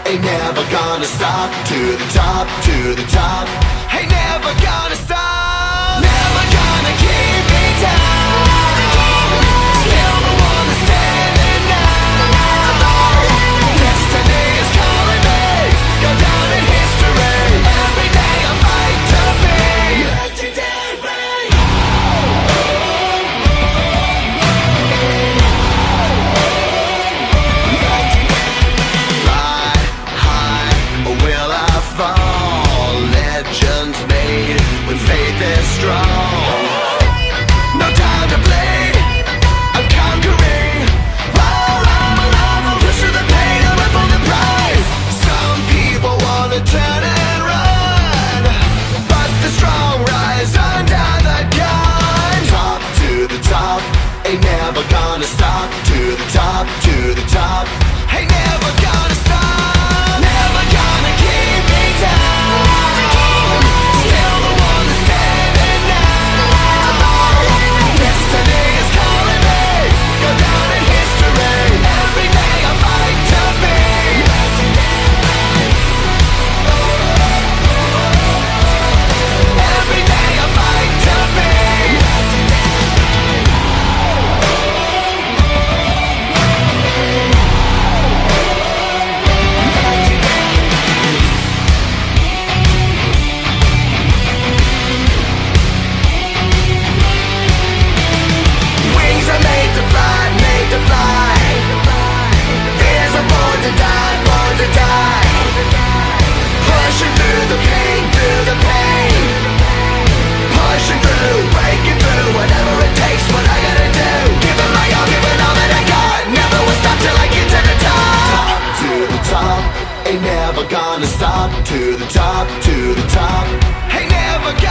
ain't never gonna stop. To the top, to the top, ain't never gonna stop. Never gonna keep me down. Still the one that's standing now. Destiny is calling me, go down in history. Every day I fight to be legendary. Fly high, or will I fall? Legends made when faith is strong. No time to bleed, I'm conquering. Push through the pain, I'm up on the prize. Some people wanna turn and run, but the strong rise under the gun. Top to the top, ain't never gonna stop. To the top, to the top, ain't never gonna stop. Never gonna keep me down. Still the one that's standing now. Destiny is calling me, go down in history. Every day I fight to be legendary. Every day I fight to be wings are made to fly, made to fly. Fears are born to die, born to die. Pushing through the pain, through the pain. Pushing through, breaking through, whatever it takes, what I gotta do. Giving my all, giving all that I got. Never will stop till I get to the top. To the top, ain't never gonna stop. To the top, ain't never gonna